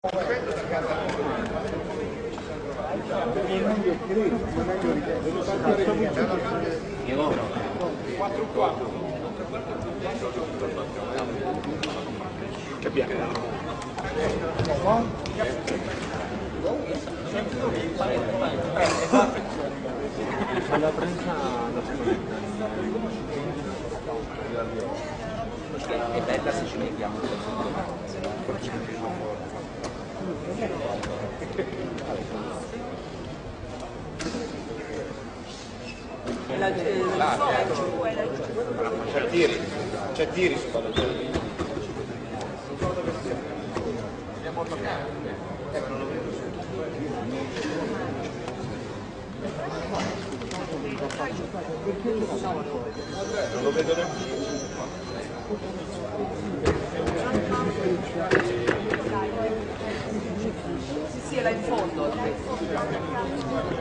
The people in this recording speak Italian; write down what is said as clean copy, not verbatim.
Che piano? La prensa è bella se ci mettiamo c'è tiri su quello. Non lo vedo neanche. Sì, là in fondo.